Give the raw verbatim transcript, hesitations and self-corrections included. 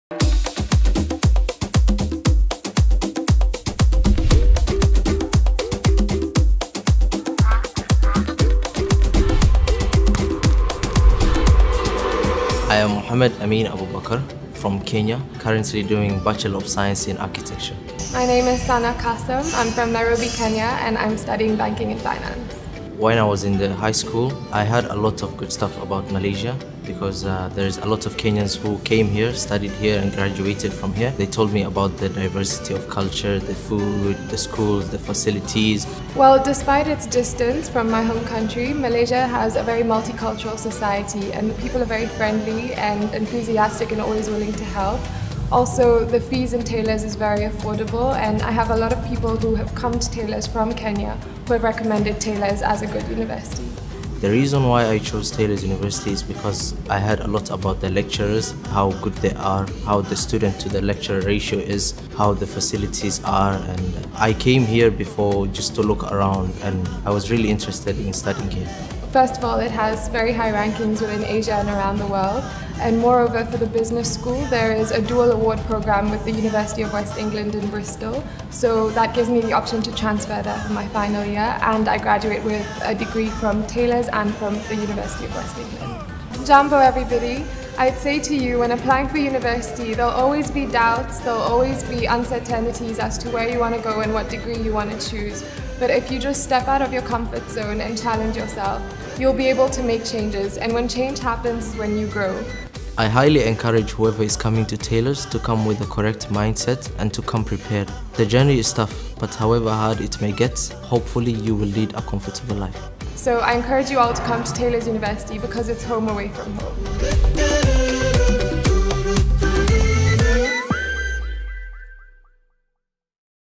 I am Mohammed Amin Abu Bakr from Kenya, currently doing Bachelor of Science in Architecture. My name is Sana Kasam. I'm from Nairobi, Kenya, and I'm studying Banking and Finance. When I was in the high school, I heard a lot of good stuff about Malaysia because uh, there's a lot of Kenyans who came here, studied here and graduated from here. They told me about the diversity of culture, the food, the schools, the facilities. Well, despite its distance from my home country, Malaysia has a very multicultural society and the people are very friendly and enthusiastic and always willing to help. Also, the fees in Taylor's is very affordable, and I have a lot of people who have come to Taylor's from Kenya who have recommended Taylor's as a good university. The reason why I chose Taylor's University is because I heard a lot about the lecturers, how good they are, how the student to the lecturer ratio is, how the facilities are, and I came here before just to look around and I was really interested in studying here. First of all, it has very high rankings within Asia and around the world. And moreover, for the business school, there is a dual award program with the University of West England in Bristol. So that gives me the option to transfer there for my final year, and I graduate with a degree from Taylor's and from the University of West England. Jambo everybody, I'd say to you, when applying for university, there'll always be doubts, there'll always be uncertainties as to where you want to go and what degree you want to choose. But if you just step out of your comfort zone and challenge yourself, you'll be able to make changes, and when change happens is when you grow. I highly encourage whoever is coming to Taylor's to come with the correct mindset and to come prepared. The journey is tough, but however hard it may get, hopefully you will lead a comfortable life. So I encourage you all to come to Taylor's University because it's home away from home.